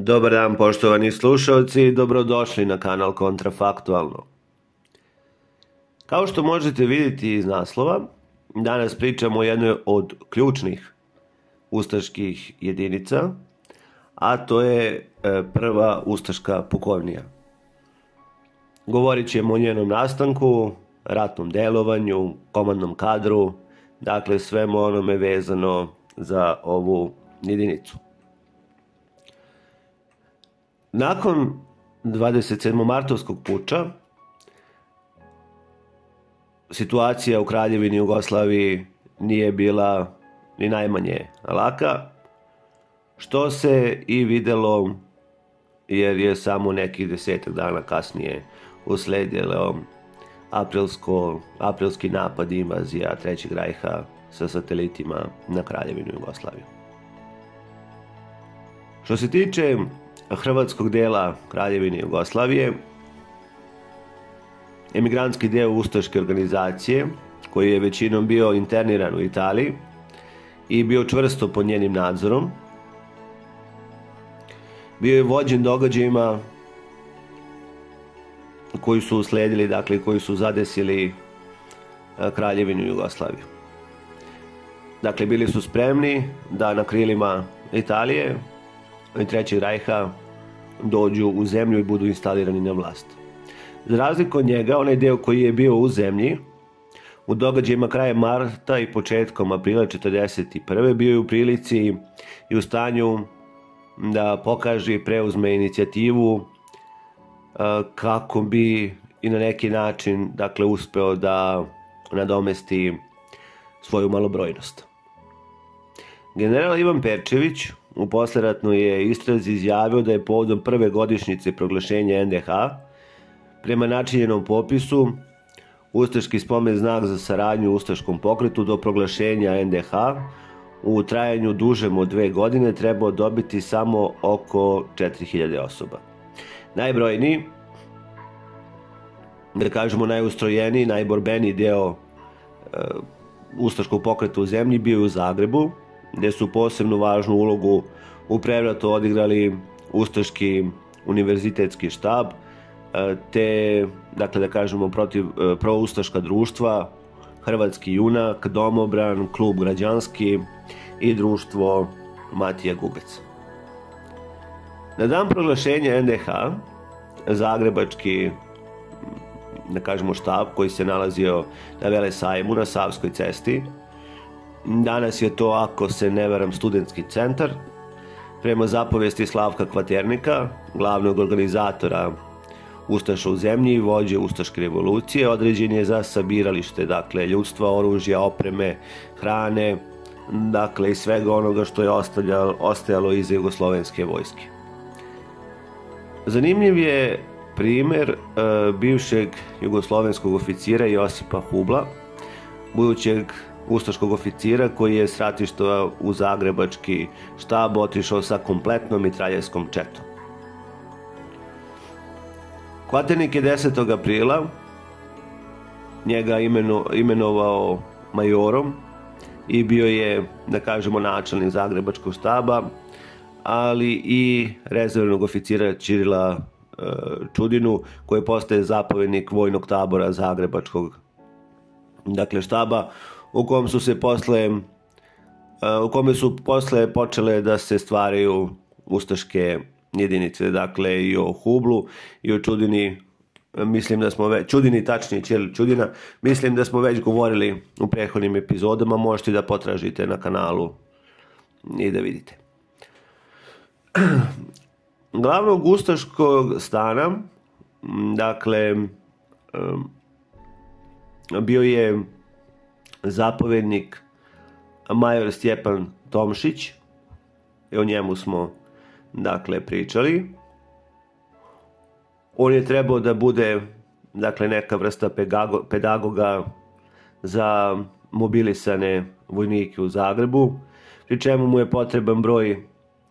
Dobar dan poštovani slušalci, dobrodošli na kanal Kontrafaktualno. Kao što možete vidjeti iz naslova, danas pričamo o jednoj od ključnih ustaških jedinica, a to je prva ustaška pukovnija. Govorit ćemo o njenom nastanku, ratnom delovanju, komandnom kadru, dakle svemu onome vezano za ovu jedinicu. Nakon 27. martovskog puča, situacija u Kraljevini Jugoslaviji nije bila ni najmanje laka, što se i videlo jer je samo nekih 10 dana kasnije usledilo aprilski napad i invazija Trećeg rajha sa satelitima na Kraljevinu Jugoslaviju. Što se tiče hrvatskog dela Kraljevine Jugoslavije, emigrantski deo ustaške organizacije, koji je većinom bio interniran u Italiji i bio čvrsto pod njenim nadzorom, bio je vođen događajima koji su usledili, dakle koji su zadesili Kraljevinu Jugoslaviju. Dakle, bili su spremni da na krilima Italije i Trećeg rajha dođu u zemlju i budu instalirani na vlast. Za razliku od njega, onaj deo koji je bio u zemlji, u događajima krajem marta i početkom aprila 1941. bio je u prilici i u stanju da pokaže i preuzme inicijativu kako bi i na neki način, dakle, uspeo da nadomesti svoju malobrojnost. General Ivan Perčević u posleratnoj je istrazi izjavio da je povodom prve godišnjice proglašenja NDH prema načinjenom popisu ustaški spomen znak za saradnju u ustaškom pokretu do proglašenja NDH u trajanju dužem od 2 godine trebao dobiti samo oko 4000 osoba. Najbrojniji, da kažemo najustrojeniji, najborbeniji deo ustaškog pokreta u zemlji bio je u Zagrebu, gde su posebno važnu ulogu u prevratu odigrali ustaški univerzitetski štab, te, dakle da kažemo, proustaška društva, Hrvatski junak, Domobran, Klub građanski i društvo Matija Gubec. Na dan proglašenja NDH, zagrebački, da kažemo, štab koji se nalazio na Velesajmu na Savskoj cesti, danas je to, ako se ne varam, studentski centar, prema zapovesti Slavka Kvaternika, glavnog organizatora ustaša u zemlji i vođe ustaške revolucije, određen je za sabiralište, dakle, ljudstva, oružja, opreme, hrane, dakle, i svega onoga što je ostajalo iza jugoslovenske vojske. Zanimljiv je primer bivšeg jugoslovenskog oficira Josipa Hubla, budućeg ustaškog oficira koji je s ratišta u zagrebački štab otišao sa kompletnom mitraljevskom četom. Kvaternik je 10. aprila njega imenovao majorom i bio je, da kažemo, načelnik zagrebačkog štaba, ali i rezervnog oficira Ćirila Čudinu, koji postaje zapovjednik vojnog tabora zagrebačkog, dakle, štaba, u kome su posle počele da se stvaraju ustaške jedinice, dakle i o Hublu i o Čudini, mislim da smo već, Čudini, tačnije Ćiril Čudina, mislim da smo već govorili u prethodnim epizodama, možete da potražite na kanalu i da vidite. Glavnog ustaškog stana, dakle, bio je zapovjednik major Stjepan Tomšić, i o njemu smo, dakle, pričali. On je trebao da bude, dakle, neka vrsta pedagoga za mobilisane vojnike u Zagrebu, pri čemu mu je potreban broj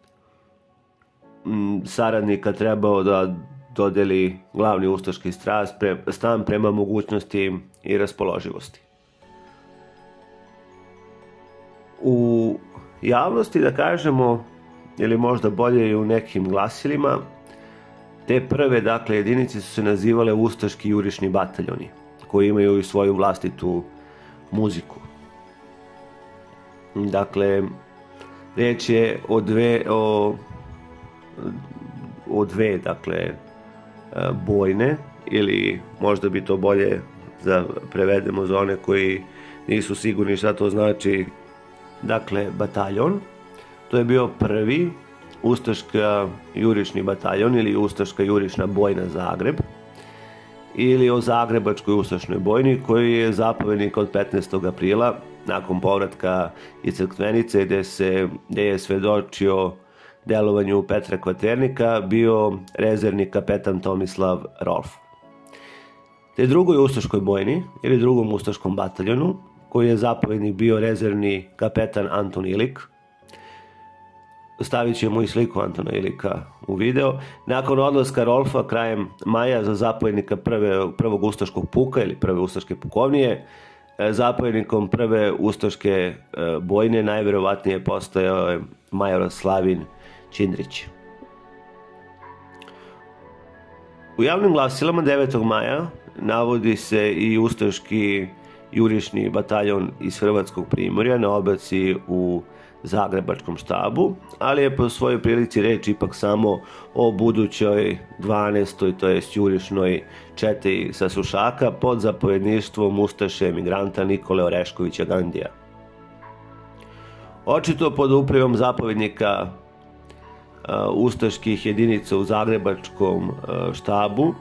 saradnika trebao da dodeli glavni ustaški stan prema mogućnosti i raspoloživosti. U javnosti, da kažemo, ili možda bolje i u nekim glasilima. Te prve, dakle, jedinice su se nazivale ustaški jurišni bataljoni, koji imaju i svoju vlastitu muziku. Dakle, riječ je o dve, dakle, bojne, ili možda bi to bolje da prevedemo za one koji nisu sigurni šta to znači, dakle, bataljon. To je bio prvi ustaška jurišni bataljon ili ustaška jurišna bojna Zagreb, ili o Zagrebačkoj ustašnoj bojni, koji je zapovednik od 15. aprila nakon povratka iz Crkvenice, gdje je svedočio delovanju Petra Kvaternika, bio rezervni kapetan Tomislav Rolf. Te drugoj ustaškoj bojni ili drugom ustaškom bataljonu, koji je zapovednik bio rezervni kapetan Anton Ilik, stavit ćemo i sliku Antona Ilika u video. Nakon odlaska Rolfa krajem maja za zapovednika prvog ustaškog puka ili prve ustaške pukovnije, zapovednikom prve ustaške bojne najvjerovatnije postajao je major Slavin Čindrić. U javnim glasilama 9. maja navodi se i ustaški jurišni bataljon iz Hrvatskog Primorja na obaci u Zagrebačkom štabu, ali je po svojoj prilici reč ipak samo o budućoj 12. to jest jurišnoj četi sa Sušaka pod zapovjedništvom ustaše emigranta Nikole Oreškovića Gandija. Očito pod upravom zapovjednika ustaških jedinica u Zagrebačkom štabu,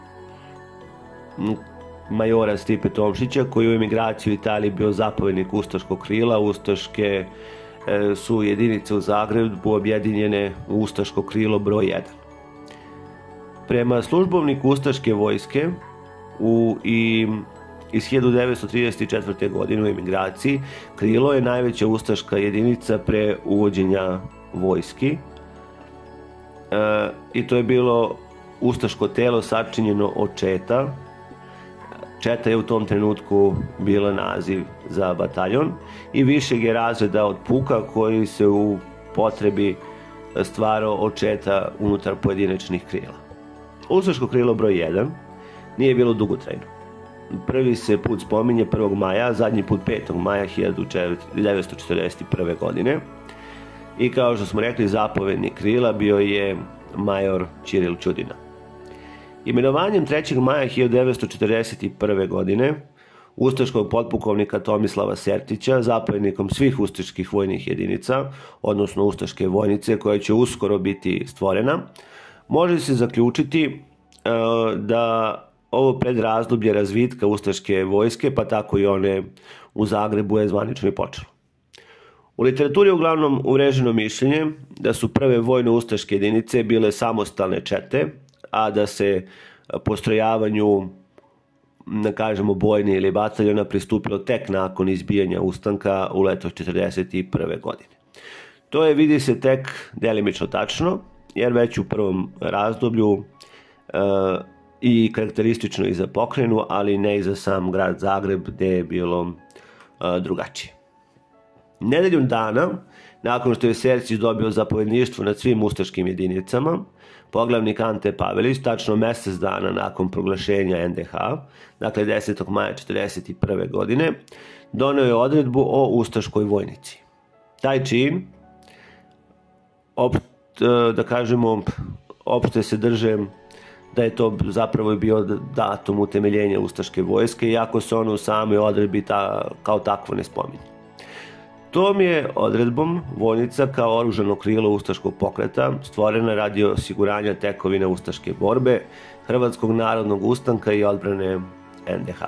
majora Stipe Tomšića, koji u emigraciji u Italiji bio zapovjednik ustaškog krila. Ustaške su jedinice u Zagrebu objedinjene u ustaško krilo broj 1. Prema službovniku ustaške vojske iz 1934. godine u emigraciji, krilo je najveća ustaška jedinica pre uvođenja vojski, i to je bilo ustaško telo sačinjeno od četa. Četa je u tom trenutku bila naziv za bataljon i višeg je razreda od puka koji se u potrebi stvarao od četa unutar pojedinačnih krila. Ustaško krilo broj 1 nije bilo dugotrajno. Prvi se put spominje 1. maja, zadnji put 5. maja 1941. godine. I kao što smo rekli, zapovednik krila bio je major Ćiril Čudina. Imenovanjem 3. maja 1941. godine ustaškog potpukovnika Tomislava Sertića zapovjednikom svih ustaških vojnih jedinica, odnosno ustaške vojnice koja će uskoro biti stvorena, može se zaključiti da ovo predrazdoblje razvitka ustaške vojske, pa tako i one u Zagrebu, je zvanično i počelo. U literaturi je uglavnom uvreženo mišljenje da su prve vojno ustaške jedinice bile samostalne čete, a da se postrojavanju, da kažemo, bojne ili bataljona pristupilo tek nakon izbijanja ustanka u leto 1941. godine. To je, vidi se, tek delimično tačno, jer već u prvom razdoblju i karakteristično i za pokrajinu, ali ne i za sam grad Zagreb, gde je bilo drugačije. Nedeljom dana, nakon što je Sertić dobio zapovjedništvo nad svim ustaškim jedinicama, poglavnik Ante Pavelić, tačno mjesec dana nakon proglašenja NDH, dakle 10. maja 1941. godine, donio je odredbu o ustaškoj vojnici. Taj čin, da kažemo, opšte se drže da je to zapravo bio datum utemeljenja ustaške vojske, iako se ono u samoj odredbi kao takvo ne spominje. Tom je odredbom vojnica kao oružano krilo ustaškog pokreta stvorena radi osiguranja tekovina ustaške borbe, Hrvatskog narodnog ustanka i odbrane NDH.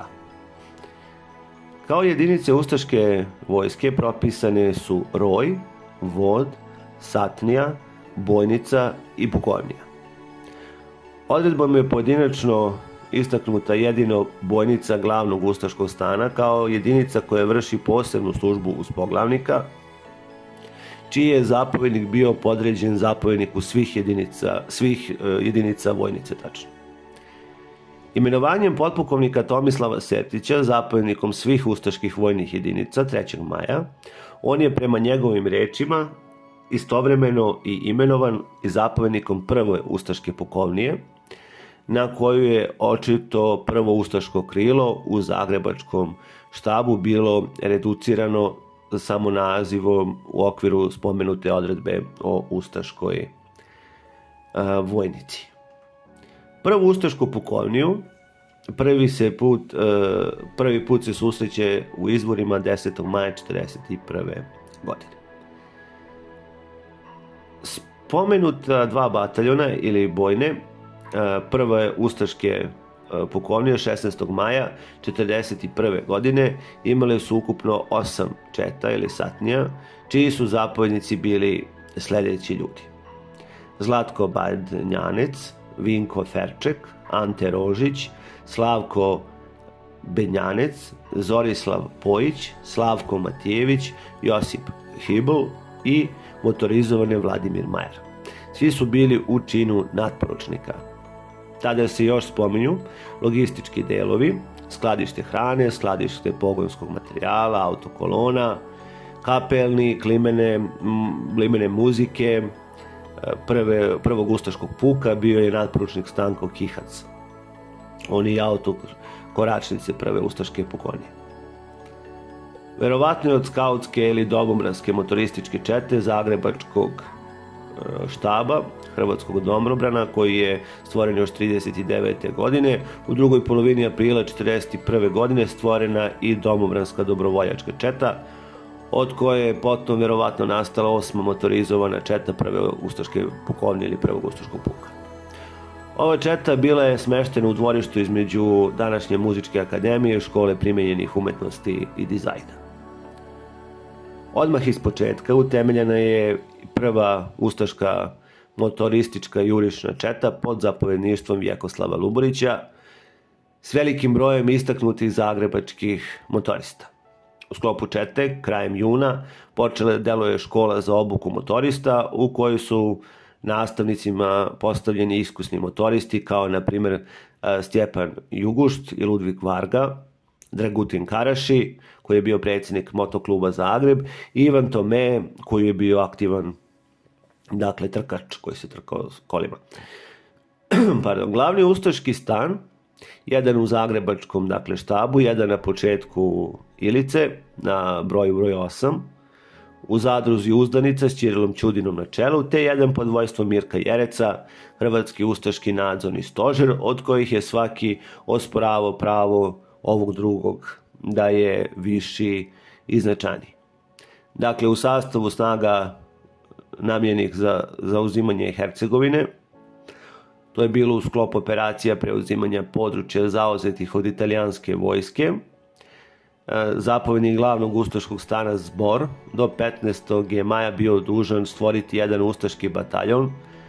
Kao jedinice ustaške vojske propisane su roj, vod, satnija, bojnica i pukovnija. Odredbom je pojedinačno istaknuta jedino bojnica glavnog ustaškog stana kao jedinica koja vrši posebnu službu uz poglavnika, čiji je zapovjednik bio podređen zapovjedniku svih jedinica vojnice tačno. Imenovanjem potpukovnika Tomislava Sertića zapovjednikom svih ustaških vojnih jedinica 3. maja, on je prema njegovim rečima istovremeno i imenovan i zapovjednikom prve ustaške pukovnije, na koju je očito prvo ustaško krilo u zagrebačkom štabu bilo reducirano samo nazivom u okviru spomenute odredbe o ustaškoj vojnici. Prvu ustašku pukovniju prvi put se susreće u izborima 10. maja 1941. godine. Spomenuta dva bataljona ili bojne, prva je ustaške pukovnije 16. maja 1941. godine imale su ukupno 8 četa ili satnija, čiji su zapovjednici bili sljedeći ljudi: Zlatko Badnjanec, Vinko Ferček, Ante Rožić, Slavko Benjanec, Zorislav Pojić, Slavko Matijević, Josip Hibl i motorizovani Vladimir Majer. Svi su bili u činu natporučnika. Tada se još spominju logistički delovi, skladište hrane, skladište pogonskog materijala, autokolona, kapelnik, limene muzike. Prvog ustaškog puka bio je natporučnik Stanko Kihac. On je autokoračnice prve ustaške pukovnije. Verovatno je od skautske ili domobranske motorističke čete zagrebačkog štaba Hrvatskog domobrana, koji je stvoren još 1939. godine. U drugoj polovini aprila 1941. godine stvorena i domobranska dobrovoljačka četa, od koje je potom verovatno nastala 8. motorizovana četa prve ustaške pukovnije ili prvog ustaškog puka. Ova četa bila je smeštena u dvorištu između današnje muzičke akademije i škole primenjenih umetnosti i dizajna. Odmah iz početka utemeljena je prva ustaška motoristička jurišna četa pod zapovjedništvom Vjekoslava Luburića s velikim brojem istaknutih zagrebačkih motorista. U sklopu čete, krajem juna, počela deluje škola za obuku motorista u kojoj su nastavnicima postavljeni iskusni motoristi kao na primjer Stjepan Jugušt i Ludvig Varga, Dragutin Karaši koji je bio predsjednik motokluba Zagreb i Ivan Tome koji je bio aktivan trkač koji se trkao s kolima. Glavni ustaški stan, jedan u zagrebačkom štabu, jedan na početku Ilice na broju broj 8, u zadruzi Uzdanica s Ćirilom Ćudinom na čelu, te jedan pod vojstvom Mirka Jereca, hrvatski ustaški nadzorni stožer, od kojih je svaki osporavao pravo ovog drugog da je viši i značajniji. Dakle, u sastavu snaga namijenjenih za zauzimanje Hercegovine, to je bilo u sklopu operacija preuzimanja područja zauzetih od italijanske vojske, zapovjednik glavnog ustaškog stana Zbor do 15. maja bio dužan stvoriti jedan ustaški bataljon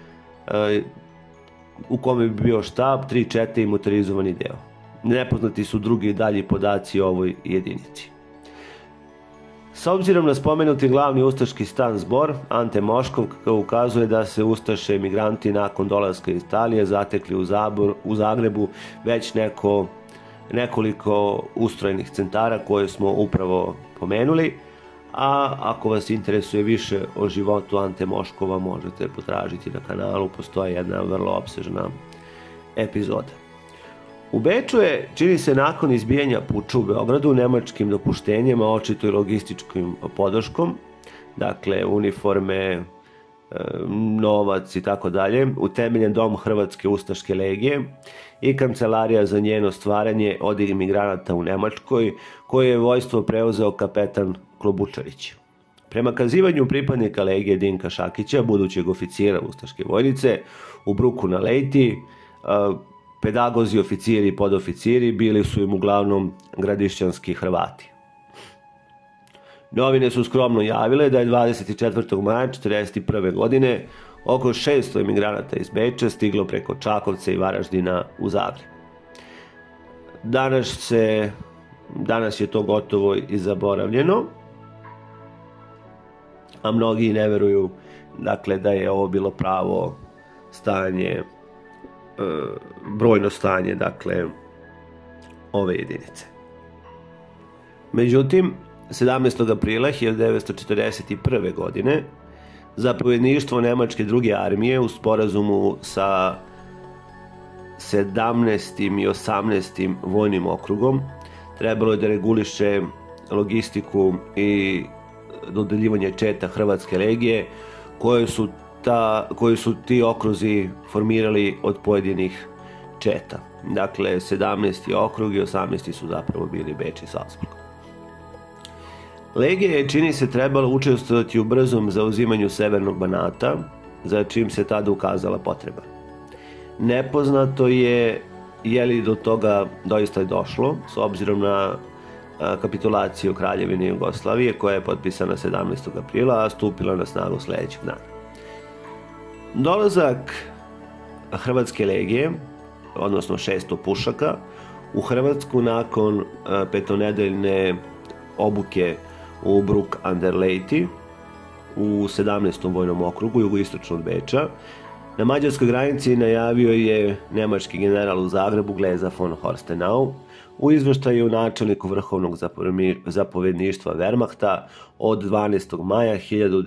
u kome bi bio štab, 3 čete i motorizovani deo. Nepoznati su drugi dalji podaci o ovoj jedinici. S obzirom na spomenuti glavni ustaški stan Zbor, Ante Moškov ukazuje da se ustaše emigranti nakon dolaska iz Italije zatekli u Zagrebu već nekoliko ustrojenih centara koje smo upravo pomenuli, a ako vas interesuje više o životu Ante Moškova možete potražiti na kanalu, postoji jedna vrlo opsežna epizoda. U Beču je, čini se nakon izbijanja puča u Beogradu, nemačkim dopuštenjem, a očito i logističkim podrškom, dakle uniforme, novac i tako dalje, utemeljen dom Hrvatske ustaške legije i kancelarija za njeno stvaranje od imigranata u Nemačkoj, koje je vojstvo preuzeo kapetan Klobučarić. Prema kazivanju pripadnika legije Dinka Šakića, budućeg oficira ustaške vojnice, u Bruku na Lejti, pedagozi, oficiri i podoficiri bili su im uglavnom gradišćanski Hrvati. Novine su skromno javile da je 24. maja 1941. godine oko 600 emigranata iz Beča stiglo preko Čakovca i Varaždina u Zagreb. Danas je to gotovo i zaboravljeno, a mnogi ne veruju da je ovo bilo pravo stanje, brojno stanje ove jedinice. Međutim, 17. aprila 1941. godine Zapovjedništvo Nemačke druge armije u sporazumu sa 17. i 18. vojnim okrugom trebalo je da reguliše logistiku i dodeljivanje četa Hrvatske legije koji su ti okruzi formirali od pojedinih četa. Dakle, 17. okrug i 18. su zapravo bili Beč i Salzburg. Legija je, čini se, trebala učestvovati u brzom zauzimanju severnog Banata, za čim se tada ukazala potreba. Nepoznato je li do toga doista je došlo, s obzirom na kapitulaciju Kraljevine Jugoslavije, koja je potpisana 17. aprila, a stupila na snagu sledećeg dana. Dolazak Hrvatske legije, odnosno 600 pušaka, u Hrvatsku nakon petonedeljne obuke u Bruck an der Leitha u 17. vojnom okrugu, jugoistočno od Beča, na mađarskoj granici najavio je nemački general u Zagrebu Gleza von Horstenau u izveštaju načelniku vrhovnog zapovjedništva Wehrmachta od 12. maja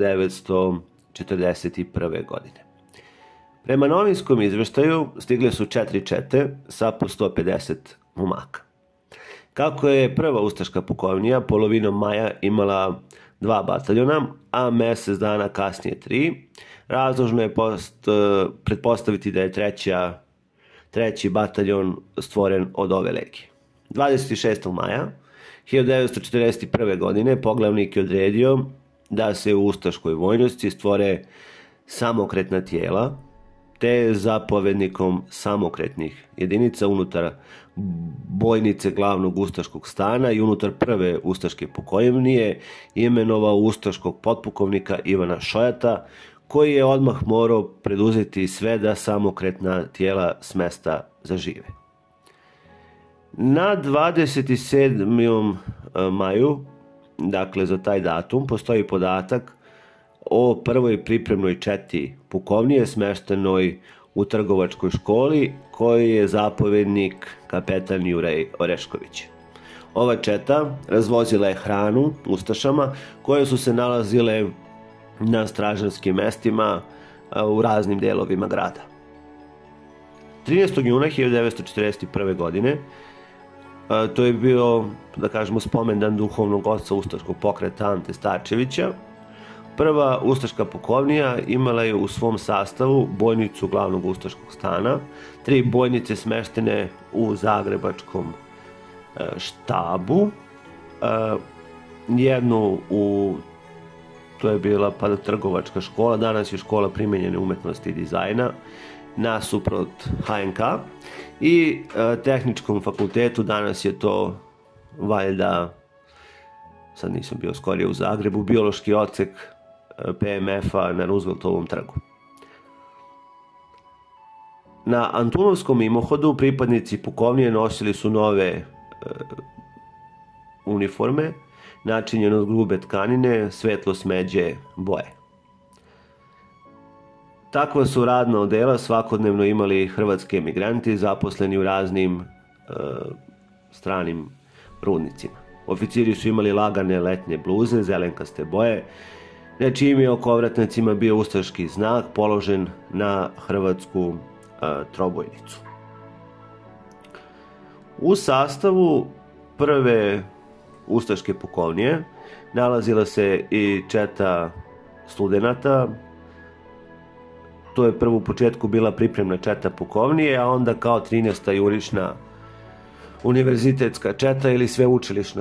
1941. godine. Prema novinskom izveštaju stigle su 4 čete sa po 150 momaka. Kako je prva ustaška pukovnija polovinom maja imala 2 bataljona, a mjesec dana kasnije 3, razložno je pretpostaviti da je treći bataljon stvoren od ove legije. 26. maja 1941. godine poglavnik je odredio da se u ustaškoj vojnosti stvore samokretna tijela, te zapovednikom samokretnih jedinica unutar bojnice glavnog ustaškog stana i unutar prve ustaške pukovnije imenovao ustaškog potpukovnika Ivana Šojata, koji je odmah morao preduzeti sve da samokretna tijela s mesta zažive. Na 27. maju, dakle za taj datum, postoji podatak o prvoj pripremnoj četi pukovnije smeštenoj u trgovačkoj školi, koji je zapovjednik kapetan Jurej Orešković. Ova četa razvozila je hranu ustašama koje su se nalazile na stražarskim mestima u raznim delovima grada. 13. juna 1941. godine, to je bio, da kažemo, spomendan duhovnog oca ustaškog pokreta Ante Starčevića, prva ustaška pukovnija imala je u svom sastavu bojnicu glavnog ustaškog stana, 3 bojnice smeštene u zagrebačkom štabu, jednu to je bila trgovačka škola, danas je škola primenjene umetnosti i dizajna, nasuprot HNK, i tehničkom fakultetu, danas je to valjda, sad nisam bio skorije u Zagrebu, biološki odsek PMF-a na Rooseveltovom trgu. Na Antunovskom mimohodu pripadnici pukovnije nosili su nove uniforme, načinjene od grube tkanine, svetlo smeđe boje. Takva su radna odela svakodnevno imali hrvatski emigranti zaposleni u raznim stranim rudnicima. Oficiri su imali lagane letnje bluze, zelenkaste boje, na čijim je oko ovratnicima bio ustaški znak položen na hrvatsku trobojnicu. U sastavu prve ustaške pukovnije nalazila se i četa studenata. To je prvo u početku bila pripremna četa pukovnije, a onda kao 13. jurišna univerzitetska četa ili sveučilišna.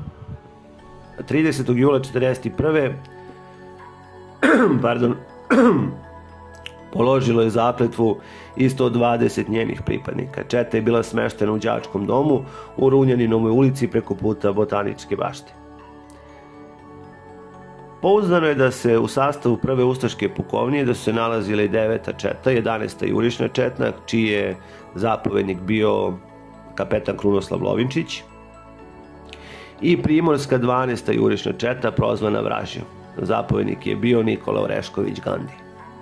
30. jula 1941. položilo je zakletvu i 120 njenih pripadnika. Četa je bila smeštena u đačkom domu u Runjaninovoj ulici preko puta Botaničke bašte. Pouzdano je da se u sastavu prve ustaške pukovnije da su se nalazile 9. četa, 11. jurišna četa, čiji je zapovednik bio kapetan Krunoslav Lovinčić, i primorska 12. jurišna četa prozvana Vražijom. Zapovednik je bio Nikola Orešković Gandi.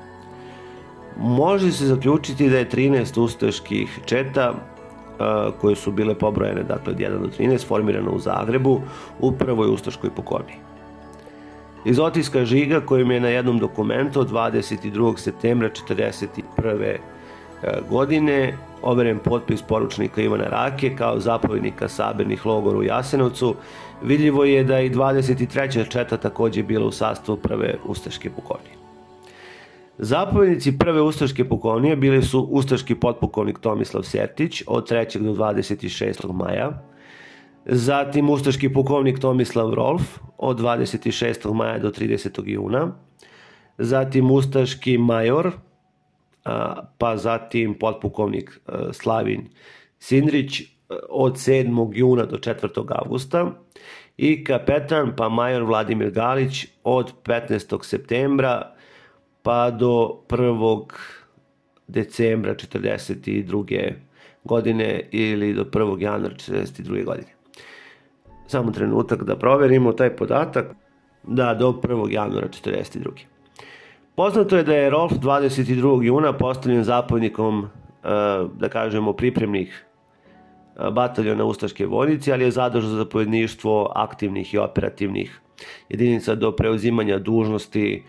Može se zaključiti da je 13 ustaških četa, koje su bile pobrojene, dakle od 1 do 13, formirano u Zagrebu u prvoj ustaškoj pukovniji. Iz otiska žiga kojim je na jednom dokumentu od 22. septembra 1941. godine overen potpis poručnika Ivana Rake kao zapovjednika sabirnih logora u Jasenovcu, vidljivo je da i 23. četa također bila u sastavu prve ustaške pukovnije. Zapovjednici prve ustaške pukovnije bili su ustaški potpukovnik Tomislav Sertić od 3. do 26. maja, zatim ustaški pukovnik Tomislav Rolf od 26. maja do 30. juna, zatim ustaški major, pa zatim potpukovnik Slavin Sindrić od 7. juna do 4. avgusta i kapetan pa major Vladimir Galić od 15. septembra pa do 1. decembra 1942. godine ili do 1. januara 1942. godine. Samo trenutak da proverimo taj podatak. Da, do 1. januara 1942. Poznato je da je Rolf 22. juna postavljen zapovjednikom, da kažemo, pripremnih bataljona ustaške vojnice, ali je zadržao zapovjedništvo aktivnih i operativnih jedinica do preuzimanja dužnosti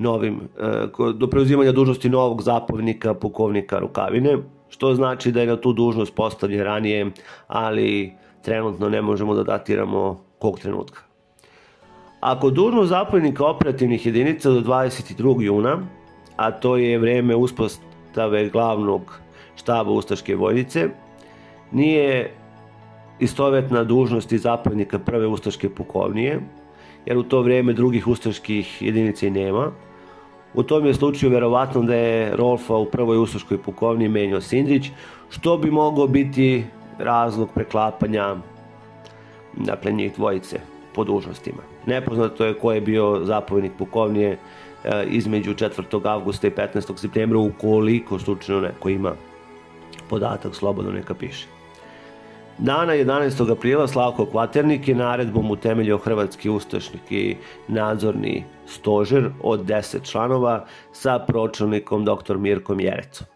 novog zapovjednika pukovnika Rukavine, što znači da je na tu dužnost postavljen ranije, ali trenutno ne možemo da datiramo kog trenutka. Ako dužnost zapovjednika operativnih jedinica do 22. juna, a to je vrijeme uspostave glavnog štaba ustaške vojnice, nije istovetna dužnosti zapovjednika prve ustaške pukovnije, jer u to vrijeme drugih ustaških jedinica i nema. U tom je slučaju verovatno da je Rolfa u prvoj ustaškoj pukovniji menjao Sindrić, što bi mogao biti razlog preklapanja, dakle, njih dvojice po dužnostima. Nepoznato je ko je bio zapovjednik pukovnije između 4. avgusta i 15. septembra, ukoliko slučajno neko ima podatak, slobodno neka piše. Dana 11. aprila Slavko Kvaternik je naredbom utemeljio Hrvatski ustaški nadzorni stožer od 10 članova sa pročelnikom dr. Mirkom Jerecom.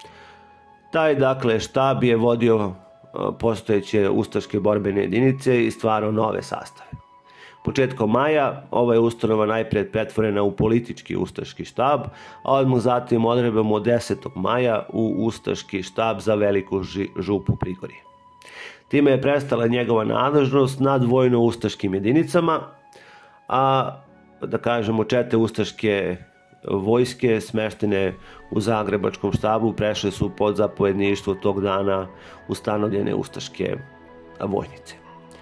Taj, dakle, štab je vodio postojeće ustaške borbene jedinice i stvarao nove sastave. Početkom maja ova je ustanova najpred pretvorena u politički ustaški štab, a odmah zatim odredbom od 10. maja u ustaški štab za Veliku župu Prigorje. Time je prestala njegova nadležnost nad vojno-ustaškim jedinicama, a da kažemo čete ustaške vojske smeštene u Zagrebačkom štabu prešle su pod zapovjedništvo tog dana ustanovljene ustaške vojnice.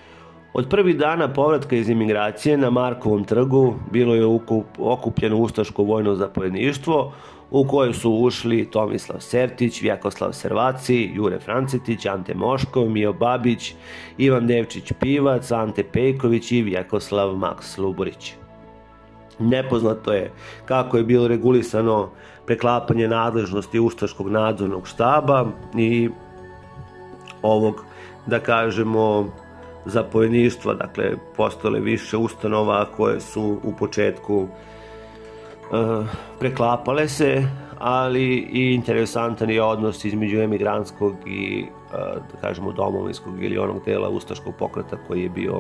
Od prvih dana povratka iz emigracije na Markovom trgu bilo je okupljeno ustaško vojno zapovjedništvo u koje su ušli Tomislav Sertić, Vjekoslav Servaci, Jure Francetić, Ante Moškov, Mijo Babić, Ivan Devčić Pivac, Ante Pejković i Vjekoslav Maks Luborić. Nepoznato je kako je bilo regulisano preklapanje nadležnosti ustaškog nadzornog štaba i ovog, da kažemo, zapovjedništva. Dakle, postojale više ustanova koje su u početku preklapale se, ali i interesantan je odnos između emigrantskog i, da kažemo, domovinskog ili onog dela ustaškog pokreta koji je bio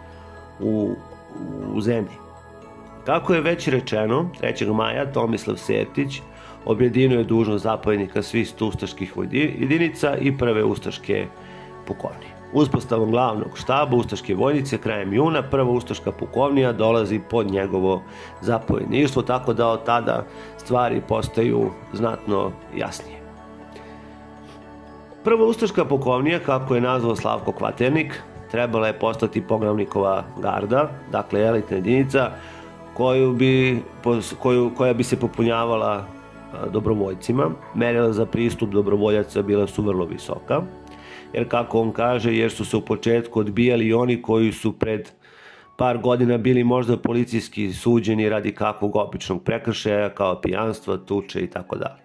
u zemlji. Kako je već rečeno, 3. maja Tomislav Sertić objedinio je dužnost zapovjednika svih ustaških jedinica i prve ustaške pukovnije. Uspostavom glavnog štaba ustaške vojnice krajem juna prva ustaška pukovnija dolazi pod njegovo zapovjedništvo, tako da od tada stvari postaju znatno jasnije. Prva ustaška pukovnija, kako je nazvao Slavko Kvaternik, trebala je postati poglavnikova garda, dakle elitna jedinica koja bi se popunjavala dobrovoljcima. Merila za pristup dobrovoljaca bila su vrlo visoka, jer kako on kaže, jer su se u početku odbijali i oni koji su pred par godina bili možda policijski suđeni radi kakvog običnog prekršaja kao pijanstva, tuče i tako dalje.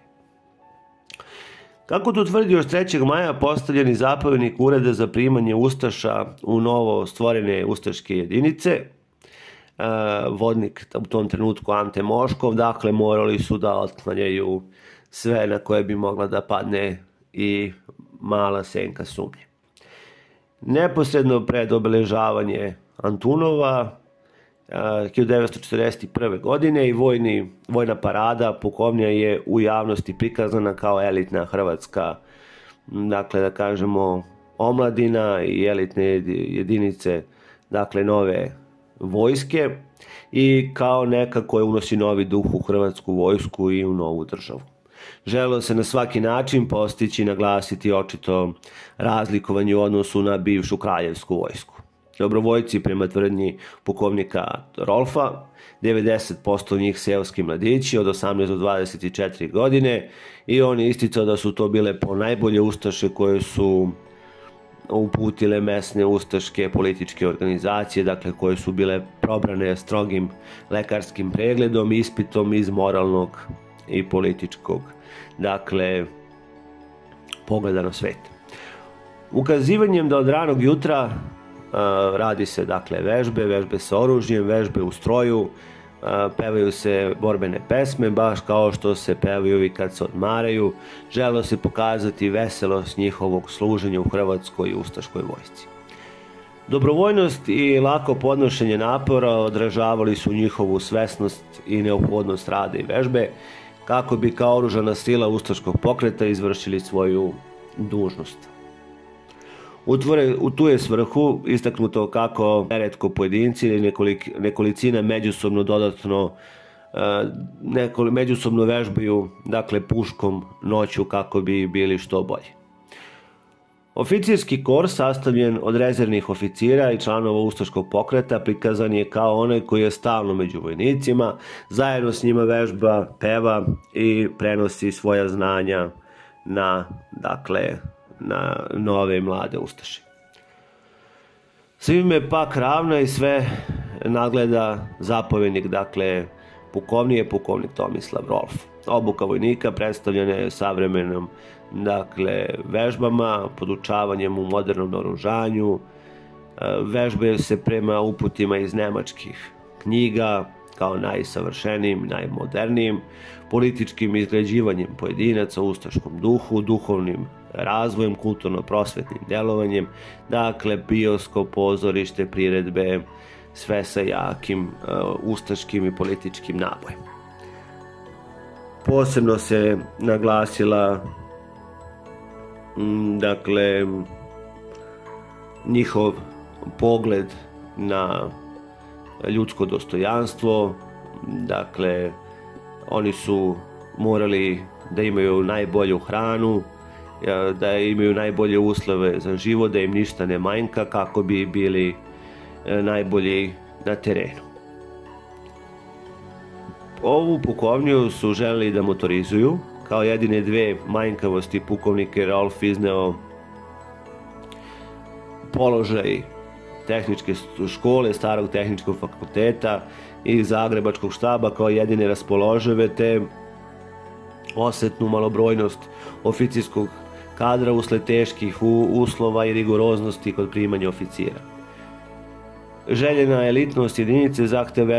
Kako tu tvrdi još 3. maja postavljeni zapovjednik ureda za primanje ustaša u novo stvorene ustaške jedinice, vodnik u tom trenutku Ante Moškov, dakle morali su da otklanjaju sve na koje bi mogla da padne i mala senka sumnje. Neposredno pred obeležavanje Antunova 1941. godine i vojna parada pukovnija je u javnosti prikazana kao elitna hrvatska, dakle da kažemo, omladina i elitne jedinice, dakle nove vojske, i kao neka koja unosi novi duh u hrvatsku vojsku i u novu državu. Želelo se na svaki način postići i naglasiti očito razlikovanje u odnosu na bivšu kraljevsku vojsku. Dobrovoljci, prema tvrdnji pukovnika Rolfa, 90% njih seoski mladići od 18 do 24 godine, i on je isticao da su to bile ponajbolje ustaše koje su uputile mesne ustaške političke organizacije, dakle koje su bile probrane strogim lekarskim pregledom, ispitom iz moralnog i političkog, dakle, pogleda na svet. Ukazivanjem da od ranog jutra radi se, dakle, vežbe sa oružjem, vežbe u stroju, pevaju se borbene pesme, baš kao što se pevaju i kad se odmaraju. Želelo se pokazati veselost njihovog služenja u hrvatskoj i ustaškoj vojsci. Dobrovoljnost i lako podnošenje napora odražavali su njihovu svesnost i neophodnost rada i vežbe, kako bi kao oružana sila ustaškog pokreta izvršili svoju dužnost. U tu je svrhu istaknuto kako neretko pojedinci ili nekolicina međusobno vežbaju, dakle, puškom noću kako bi bili što bolji. Oficirski kor, sastavljen od rezervnih oficira i članova ustaškog pokreta, prikazan je kao onaj koji je stalno među vojnicima, zajedno s njima vežba, peva i prenosi svoja znanja na nove mlade ustaše. Svime pak ravna i sve nadgleda zapovjednik, dakle, pukovnik Tomislav Rolf. Obuka vojnika predstavljena je savremenom, dakle, vežbama, podučavanjem u modernom naoružanju, vežbaju se prema uputima iz nemačkih knjiga kao najsavršenijim, najmodernijim, političkim izgrađivanjem pojedinaca u ustaškom duhu, duhovnim razvojem, kulturno-prosvetnim djelovanjem, dakle, bioskop, pozorište, priredbe, sve sa jakim ustaškim i političkim nabojem. Posebno se naglasila, dakle, njihov pogled na ljudsko dostojanstvo, dakle, oni su morali da imaju najbolju hranu, da imaju najbolje uslove za život, da im ništa ne manjka kako bi bili najbolji na terenu. Ovu pukovniju su želeli da motorizuju. Kao jedine dve manjkavosti pukovnik je Rolf izneo položaj tehničke škole, starog tehničkog fakulteta i zagrebačkog štaba kao jedine raspoložive, te osetnu malobrojnost oficirskog kadra usled teških uslova i rigoroznosti kod primanja oficira. Željena elitnost jedinice zahteva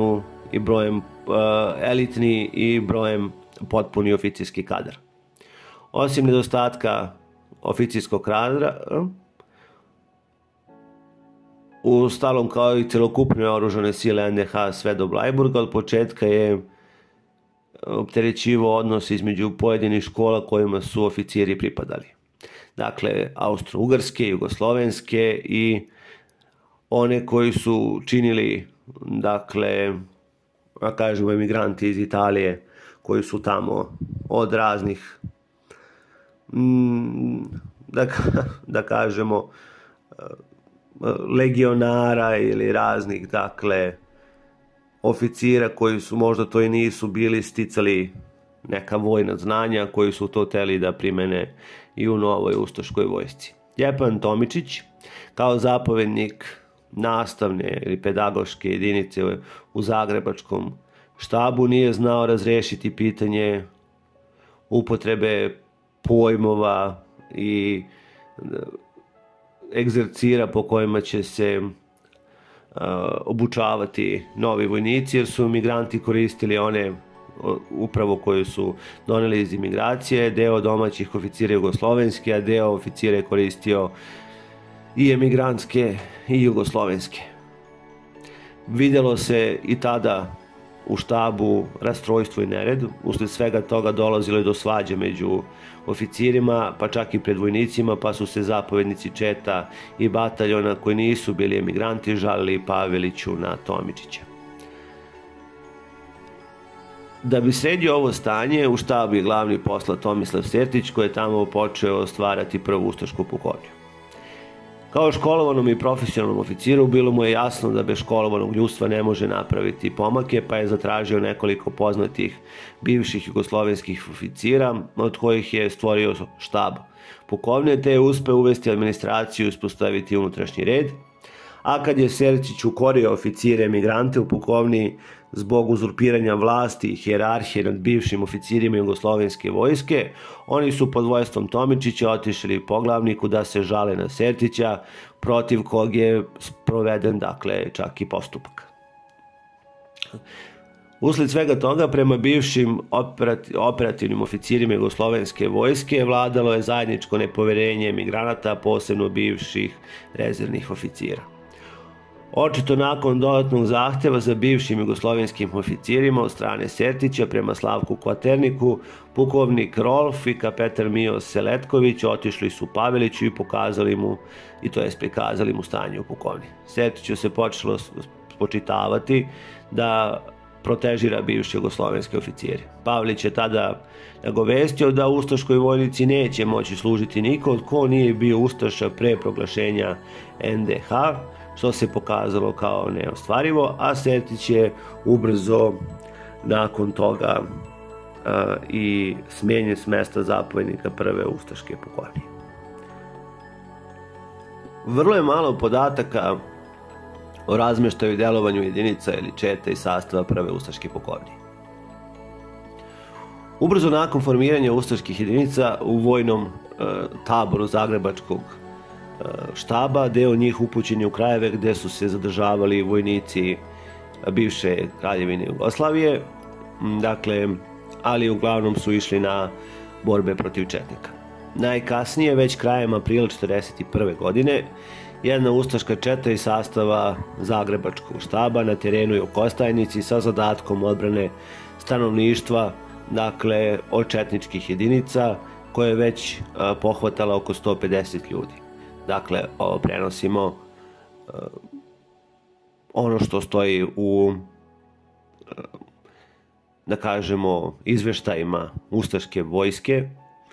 elitni i brojem potpuni oficirski kadar. Osim nedostatka oficirskog kadra, u stalom kao i celokupne oružane sile NDH sve do Blajburga od početka je opterećivao odnos između pojedinih škola kojima su oficiri pripadali. Dakle, austro-ugarske, jugoslovenske i one koji su činili, dakle, kažemo, emigranti iz Italije koji su tamo od raznih, da kažemo, legionara ili raznih, dakle, oficira koji su možda to i nisu bili, sticali neka vojna znanja, koji su to hteli da primene i u novoj ustaškoj vojsci. Stjepan Tomičić, kao zapovjednik nastavne ili pedagoške jedinice u zagrebačkom štabu, nije znao razrešiti pitanje upotrebe pojmova i egzercira po kojima će se obučavati novi vojnici, jer su migranti koristili one upravo koje su doneli iz imigracije, deo domaćih oficira jugoslovenske, a deo oficira je koristio i emigrantske i jugoslovenske. Vidjelo se i tada u štabu rastrojstvo i nered. Usled svega toga dolazilo je do svađe među oficirima, pa čak i pred vojnicima, pa su se zapovednici četa i bataljona koji nisu bili emigranti žalili Paveliću na Tomičića. Da bi sredio ovo stanje, u štabu je glavni posla Tomislav Sertić, koji je tamo počeo stvarati prvu ustašku pukovniju. Kao školovanom i profesionalnom oficiru bilo mu je jasno da bez školovanog ljudstva ne može napraviti pomake, pa je zatražio nekoliko poznatih bivših jugoslovenskih oficira, od kojih je stvorio štab pukovnije, te je uspeo uvesti administraciju i uspostaviti unutrašnji red. A kad je Sertić ukorio oficire emigrante u pukovniji zbog uzurpiranja vlasti i hijerarhije nad bivšim oficirima jugoslovenske vojske, oni su pod vojstvom Tomičića otišli poglavniku da se žale na Sertića, protiv kog je proveden, dakle, čak i postupak. Usled svega toga, prema bivšim operativnim oficirima jugoslovenske vojske vladalo je zajedničko nepoverenje emigranata, posebno bivših rezervnih oficira. Očito nakon dodatnog zahteva za bivšim jugoslovenskim oficirima od strane Sertića prema Slavku Kvaterniku, pukovnik Rolf i kapetan Mio Seletković otišli su Paveliću i prikazali mu stanje u pukovni. Sertiću se počelo spočitavati da protežira bivše jugoslovenske oficire. Pavelić je tada nagovestio da u ustaškoj vojnici neće moći služiti niko ko nije bio ustaša pre proglašenja NDH, što se pokazalo kao neostvarivo, a Sertić je ubrzo nakon toga i smijenjen s mesta zapovednika prve ustaške pukovnije. Vrlo je malo podataka o razmeštaju i delovanju jedinica ili četa i sastava prve ustaške pukovnije. Ubrzo nakon formiranja ustaških jedinica u vojnom taboru Zagrebačkog štaba, deo njih upućen je u krajeve gde su se zadržavali vojnici bivše Kraljevine Jugoslavije, dakle, ali uglavnom su išli na borbe protiv četnika. Najkasnije, već krajem aprila 1941. godine, jedna ustaška četa iz sastava Zagrebačkog štaba na terenu je u Kostajnici sa zadatkom odbrane stanovništva, dakle, od četničkih jedinica, koje je već pohvatala oko 150 ljudi. Dakle, ovo prenosimo ono što stoji u, da kažemo, izveštajima ustaške vojske.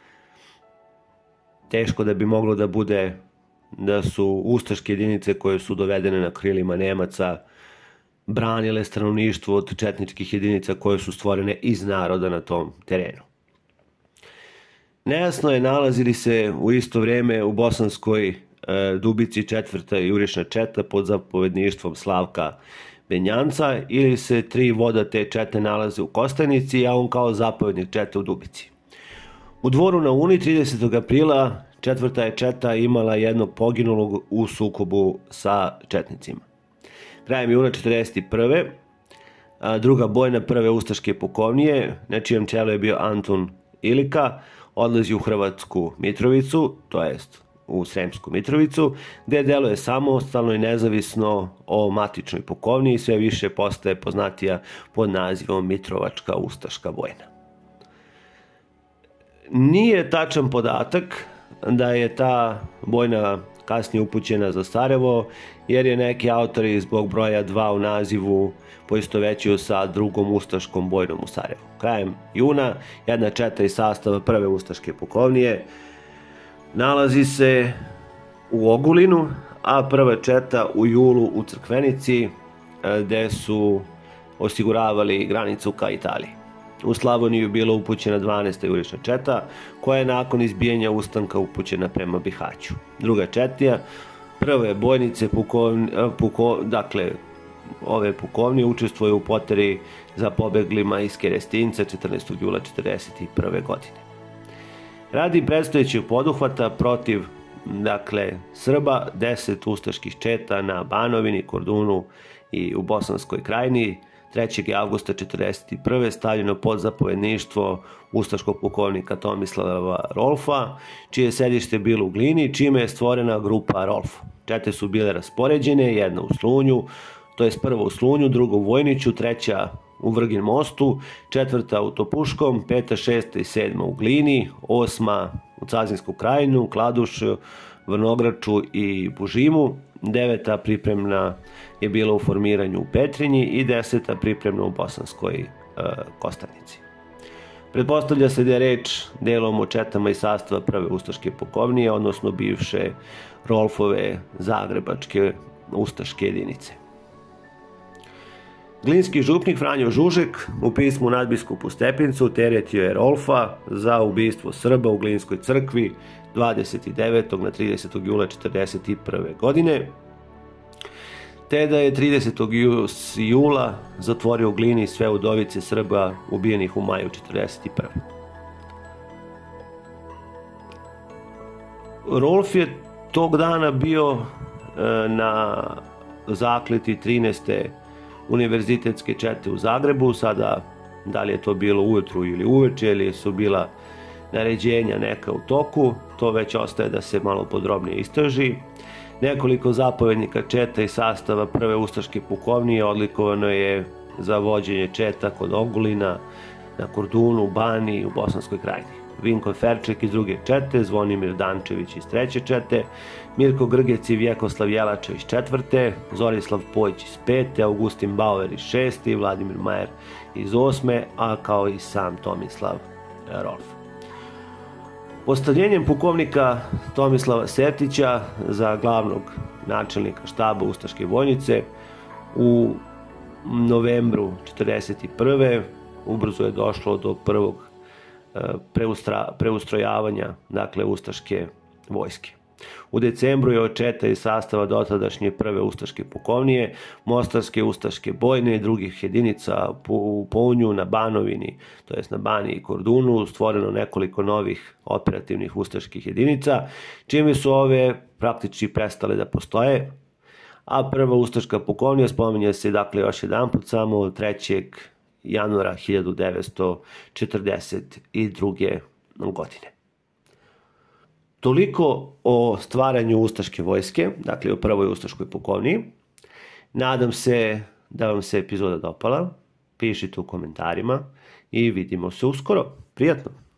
Teško da bi moglo da bude da su ustaške jedinice koje su dovedene na krilima Nemaca branile stanovništvo od četničkih jedinica koje su stvorene iz naroda na tom terenu. Nejasno je nalazili se u isto vrijeme u Bosanskoj Dubici četvrta jurišna četa pod zapovedništvom Slavka Benjanca, ili se tri voda te čete nalaze u Kostajnici, a on kao zapovednik čete u Dubici. U Dvoru na Uni 30. aprila četvrta je četa imala jednog poginulog u sukobu sa četnicima. Krajem juna 1941. druga bojna prve ustaške pukovnije, na čijem čelu je bio Antun Ilika, odlazi u Hrvatsku Mitrovicu, to jest u Sremsku Mitrovicu, gde deluje samostalno i nezavisno o matičnoj pukovniji i sve više postaje poznatija pod nazivom Mitrovačka ustaška bojna. Nije tačan podatak da je ta bojna kasnije upućena za Sarajevo, jer je neki autori zbog broja 2 u nazivu poistovećuju sa drugom ustaškom bojnom u Sarajevu. Krajem juna jedna četa iz sastava prve ustaške pukovnije nalazi se u Ogulinu, a prva četa u julu u Crkvenici, gde su osiguravali granicu ka Italiji. U Slavoniju je bila upućena 12. jurišna četa, koja je nakon izbijanja ustanka upućena prema Bihaću. Druga četija, prve bojnice dakle, ove pukovnije učestvuje u poteri za pobeglima iz Kerestinca 14. jula 1941. godine. Radi predstojećeg poduhvata protiv, dakle, Srba, 10 ustaških četa na Banovini, Kordunu i u Bosanskoj krajini 3. avgusta 1941. stavljeno pod zapovedništvo ustaškog pukovnika Tomislava Rolfa, čije sedište bilo u Glini, čime je stvorena grupa Rolf. Čete su bile raspoređene, jedna u Slunju, to je prva u Slunju, druga u Vojniću, treća u Vrgin Mostu, četvrta u Topuškom, peta, šesta i sedma u Glini, osma u Cazinsku krajinu, Kladušu, Vrnograču i Bužimu, deveta pripremna je bila u formiranju u Petrinji i deseta pripremna u Bosanskoj Kostajnici. Pretpostavlja se da je reč delom o četama i sastava prve ustaške pukovnije, odnosno bivše Rolfove zagrebačke ustaške jedinice. Glinski župnik Franjo Žužek u pismu nadbiskupu Stepincu teretio je Rolfa za ubistvo Srba u Glinskoj crkvi 29. na 30. jula 1941. godine, te da je 30. jula zatvorio u Glini sve udovice Srba ubijenih u maju 1941. Rolf je tog dana bio na zakleti 13. univerzitetske čete u Zagrebu. Sada, da li je to bilo ujutru ili uveče, ili su bila naređenja neka u toku, to već ostaje da se malo podrobnije istraži. Nekoliko zapovednika četa i sastava prve ustaške pukovnije odlikovano je za vođenje četa kod Ogulina, na Kordunu, u Bani, u Bosanskoj krajini. Vinko Ferček iz druge čete, Zvonimir Dančević iz treće čete, Mirko Grgec i Vjekoslav Jelačev iz četvrte, Zorislav Pojić iz pete, Augustin Bauer iz šeste i Vladimir Majer iz osme, a kao i sam Tomislav Rolf. Postavljenjem pukovnika Tomislava Sertića za glavnog načelnika štaba Ustaške Vojnice u novembru 1941. ubrzo je došlo do prvog preustrojavanja, dakle, ustaške vojske. U decembru je od četa i sastava dotadašnje prve ustaške pukovnije, Mostarske ustaške bojne i drugih jedinica u Pounju, na Banovini, to jest na Bani i Kordunu, stvoreno nekoliko novih operativnih ustaških jedinica, čime su ove praktički prestale da postoje, a prva ustaška pukovnija spominje se, dakle, još jedanput samo 3. januara 1942. godine. Toliko o stvaranju ustaške vojske, dakle o prvoj ustaškoj pukovniji. Nadam se da vam se epizoda dopala. Pišite u komentarima i vidimo se uskoro. Prijatno!